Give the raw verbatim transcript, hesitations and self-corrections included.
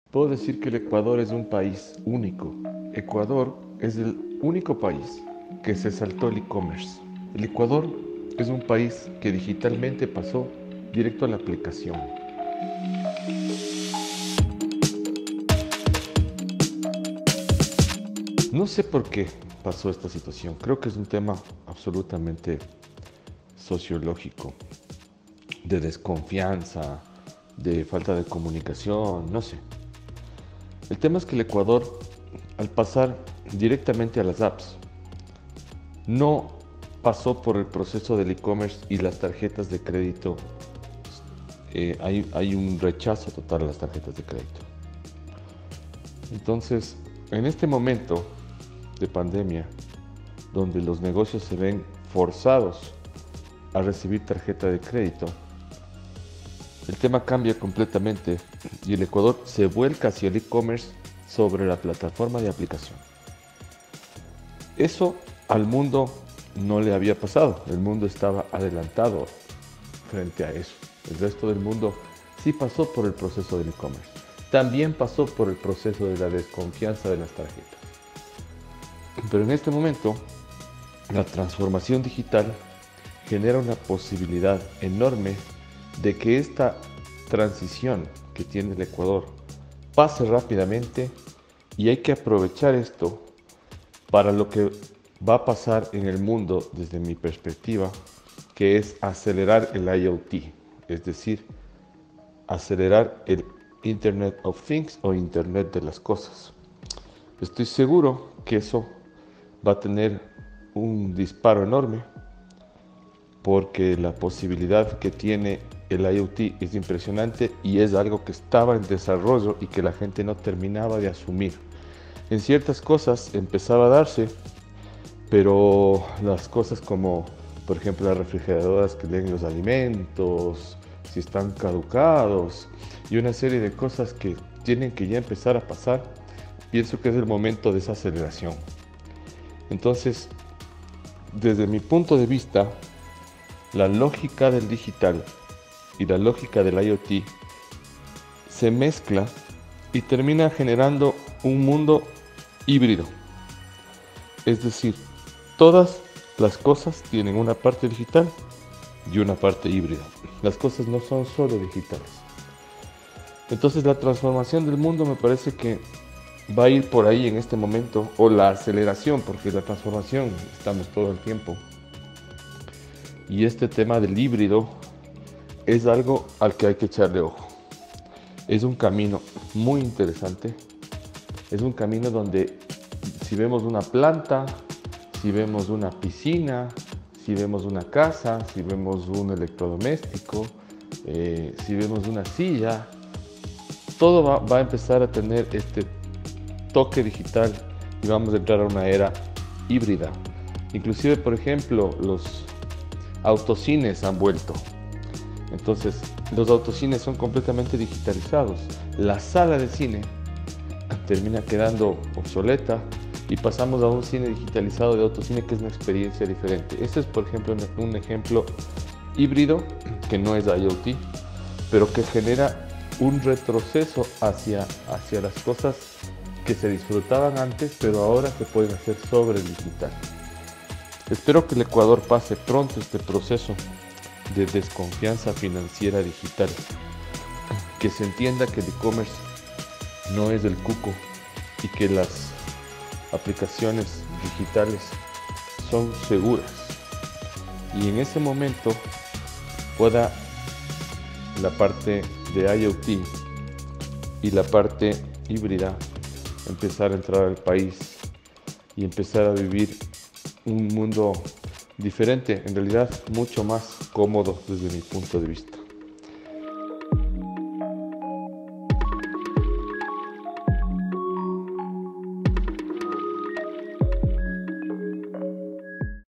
Puedo decir que el Ecuador es un país único. Ecuador es el único país que se saltó el e-commerce. El Ecuador es un país que digitalmente pasó directo a la aplicación. No sé por qué pasó esta situación. Creo que es un tema absolutamente sociológico, de desconfianza, de falta de comunicación, no sé. El tema es que el Ecuador, al pasar directamente a las apps, no pasó por el proceso del e-commerce y las tarjetas de crédito. Eh, hay, hay un rechazo total a las tarjetas de crédito. Entonces, en este momento de pandemia, donde los negocios se ven forzados a recibir tarjeta de crédito, el tema cambia completamente y el Ecuador se vuelca hacia el e-commerce sobre la plataforma de aplicación. Eso al mundo no le había pasado, el mundo estaba adelantado frente a eso. El resto del mundo sí pasó por el proceso del e-commerce. También pasó por el proceso de la desconfianza de las tarjetas. Pero en este momento, la transformación digital genera una posibilidad enorme de que esta transición que tiene el Ecuador pase rápidamente, y hay que aprovechar esto para lo que va a pasar en el mundo desde mi perspectiva, que es acelerar el IoT, es decir, acelerar el Internet of Things o Internet de las cosas. Estoy seguro que eso va a tener un disparo enorme, porque la posibilidad que tiene el IoT es impresionante y es algo que estaba en desarrollo y que la gente no terminaba de asumir. En ciertas cosas empezaba a darse, pero las cosas como, por ejemplo, las refrigeradoras que leen los alimentos, si están caducados y una serie de cosas que tienen que ya empezar a pasar, pienso que es el momento de esa aceleración. Entonces, desde mi punto de vista, la lógica del digital y la lógica del IoT se mezcla y termina generando un mundo híbrido. Es decir, todas las cosas tienen una parte digital y una parte híbrida. Las cosas no son solo digitales. Entonces la transformación del mundo me parece que va a ir por ahí en este momento, o la aceleración, porque la transformación estamos todo el tiempo. Y este tema del híbrido es algo al que hay que echarle ojo. Es un camino muy interesante. Es un camino donde si vemos una planta, si vemos una piscina, si vemos una casa, si vemos un electrodoméstico, eh, si vemos una silla, todo va, va a empezar a tener este toque digital y vamos a entrar a una era híbrida. Inclusive, por ejemplo, los autocines han vuelto. Entonces, los autocines son completamente digitalizados. La sala de cine termina quedando obsoleta y pasamos a un cine digitalizado de autocine, que es una experiencia diferente. Este es, por ejemplo, un ejemplo híbrido que no es IoT, pero que genera un retroceso hacia, hacia las cosas que se disfrutaban antes, pero ahora se pueden hacer sobre el digital. Espero que el Ecuador pase pronto este proceso de desconfianza financiera digital, que se entienda que el e-commerce no es del cuco y que las aplicaciones digitales son seguras, y en ese momento pueda la parte de IoT y la parte híbrida empezar a entrar al país y empezar a vivir un mundo diferente, en realidad mucho más cómodo desde mi punto de vista.